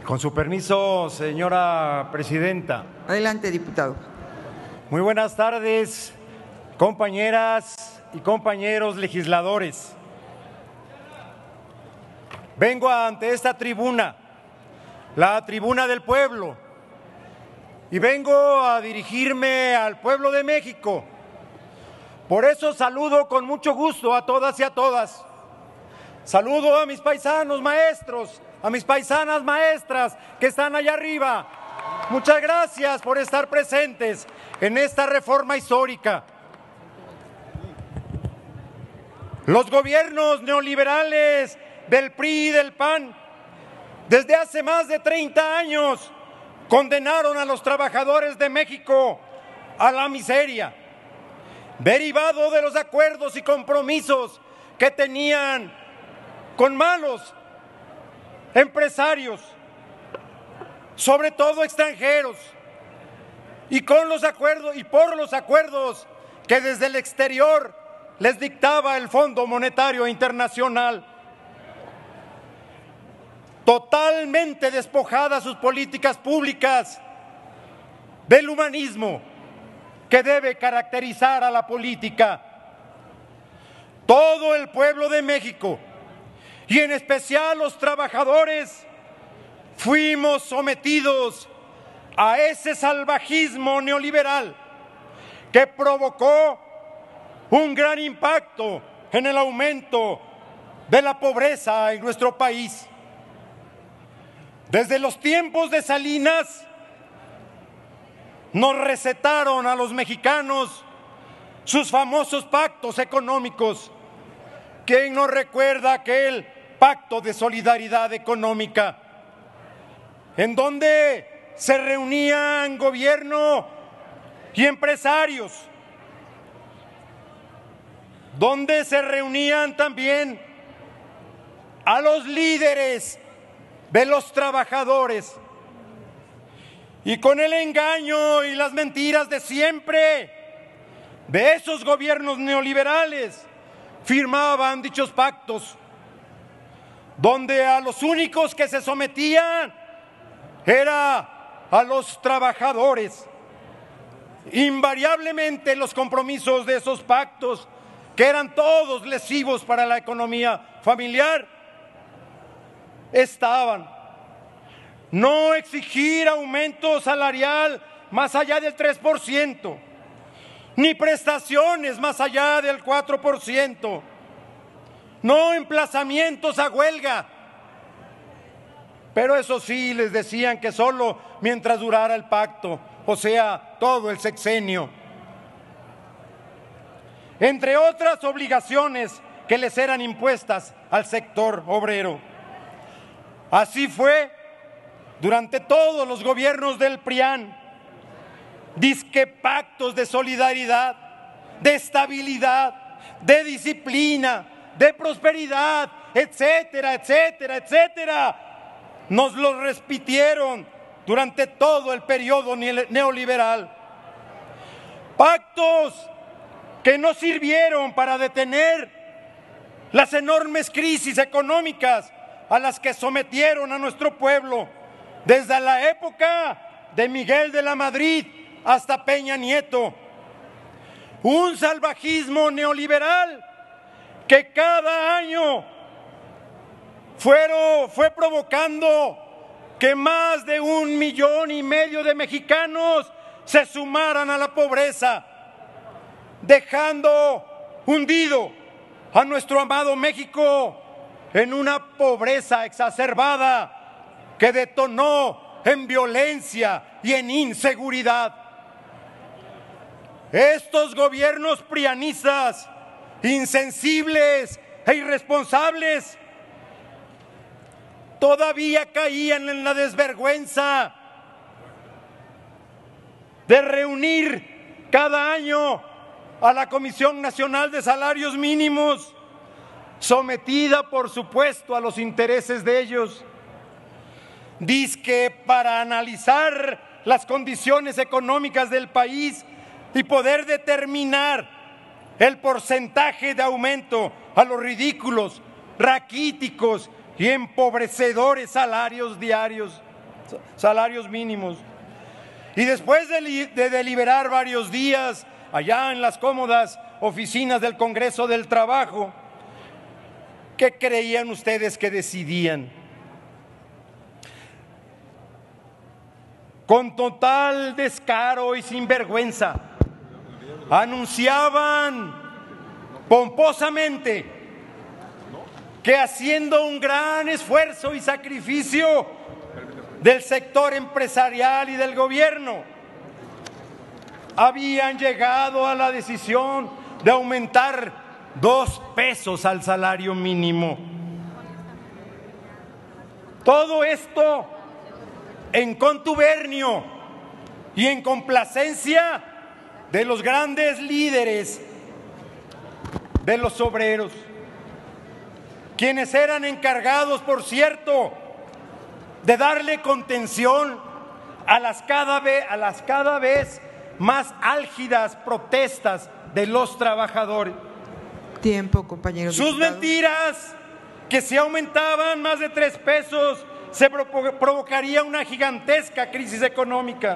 Con su permiso, señora presidenta. Adelante, diputado. Muy buenas tardes, compañeras y compañeros legisladores. Vengo ante esta tribuna, la tribuna del pueblo, y vengo a dirigirme al pueblo de México. Por eso saludo con mucho gusto a todas y a todas. Saludo a mis paisanos maestros, a mis paisanas maestras que están allá arriba. Muchas gracias por estar presentes en esta reforma histórica. Los gobiernos neoliberales del PRI y del PAN, desde hace más de 30 años, condenaron a los trabajadores de México a la miseria, derivado de los acuerdos y compromisos que tenían con malos empresarios, sobre todo extranjeros, y con los acuerdos y por los acuerdos que desde el exterior les dictaba el Fondo Monetario Internacional. Totalmente despojadas sus políticas públicas del humanismo que debe caracterizar a la política. Todo el pueblo de México, y en especial los trabajadores, fuimos sometidos a ese salvajismo neoliberal que provocó un gran impacto en el aumento de la pobreza en nuestro país. Desde los tiempos de Salinas nos recetaron a los mexicanos sus famosos pactos económicos. ¿Quién no recuerda aquel pacto de solidaridad económica en donde se reunían gobierno y empresarios, donde se reunían también a los líderes de los trabajadores, y con el engaño y las mentiras de siempre de esos gobiernos neoliberales firmaban dichos pactos, donde a los únicos que se sometían era a los trabajadores. Invariablemente los compromisos de esos pactos, que eran todos lesivos para la economía familiar, estaban: no exigir aumento salarial más allá del 3%, ni prestaciones más allá del 4%, no emplazamientos a huelga, pero eso sí, les decían que solo mientras durara el pacto, o sea, todo el sexenio. Entre otras obligaciones que les eran impuestas al sector obrero. Así fue durante todos los gobiernos del PRIAN. Disque pactos de solidaridad, de estabilidad, de disciplina, de prosperidad, etcétera, etcétera, etcétera. Nos los repitieron durante todo el periodo neoliberal. Pactos que no sirvieron para detener las enormes crisis económicas a las que sometieron a nuestro pueblo desde la época de Miguel de la Madrid hasta Peña Nieto. Un salvajismo neoliberal que cada año fue provocando que más de 1,5 millones de mexicanos se sumaran a la pobreza, dejando hundido a nuestro amado México en una pobreza exacerbada que detonó en violencia y en inseguridad. Estos gobiernos prianistas, insensibles e irresponsables, todavía caían en la desvergüenza de reunir cada año a la Comisión Nacional de Salarios Mínimos, sometida por supuesto a los intereses de ellos, dizque para analizar las condiciones económicas del país y poder determinar el porcentaje de aumento a los ridículos, raquíticos y empobrecedores salarios diarios. salarios mínimos. Y después de deliberar varios días allá en las cómodas oficinas del Congreso del Trabajo, ¿qué creían ustedes que decidían? Con total descaro y sinvergüenza, anunciaban pomposamente que haciendo un gran esfuerzo y sacrificio del sector empresarial y del gobierno, habían llegado a la decisión de aumentar 2 pesos al salario mínimo. Todo esto en contubernio y en complacencia de los grandes líderes de los obreros, quienes eran encargados, por cierto, de darle contención a las cada vez más álgidas protestas de los trabajadores. Tiempo, compañero Sus diputado. mentiras, que si aumentaban más de 3 pesos, se provocaría una gigantesca crisis económica,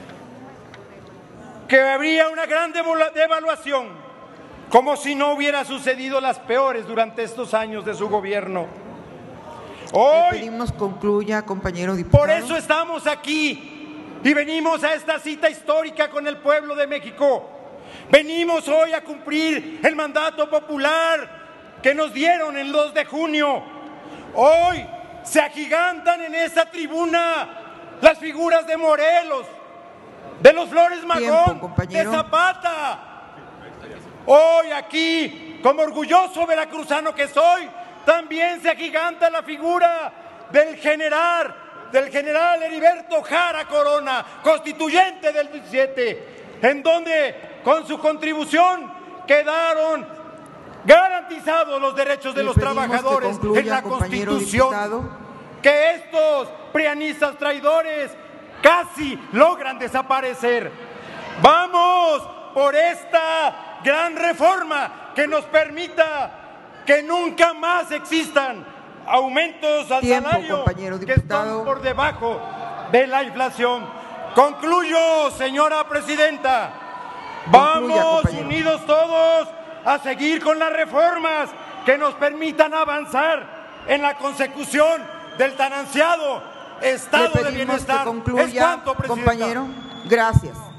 que habría una gran devaluación, como si no hubiera sucedido las peores durante estos años de su gobierno. Le pedimos concluya, compañero diputado. Por eso estamos aquí y venimos a esta cita histórica con el pueblo de México. Venimos hoy a cumplir el mandato popular que nos dieron el 2 de junio. Hoy se agigantan en esta tribuna las figuras de Morelos, de los Flores Magón, de Zapata. Hoy aquí, como orgulloso veracruzano que soy, también se agiganta la figura del general Heriberto Jara Corona, constituyente del 17, en donde con su contribución quedaron garantizados los derechos de los trabajadores en la Constitución, que estos prianistas traidores casi logran desaparecer. Vamos por esta gran reforma que nos permita que nunca más existan aumentos al salario que están por debajo de la inflación. Concluyo, señora presidenta. Vamos unidos todos a seguir con las reformas que nos permitan avanzar en la consecución del tan ansiado estado de bienestar. Es cuanto, compañero. Gracias.